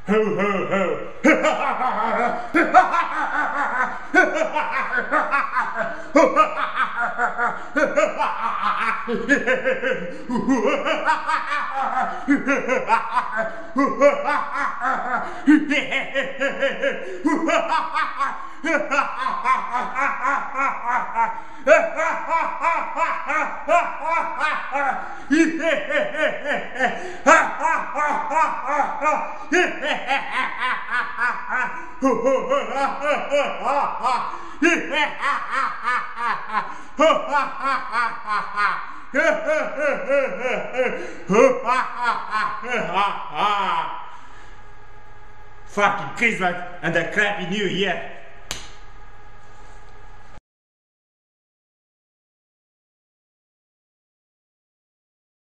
Ho ho ho! Fucking Christmas and a crappy New Year.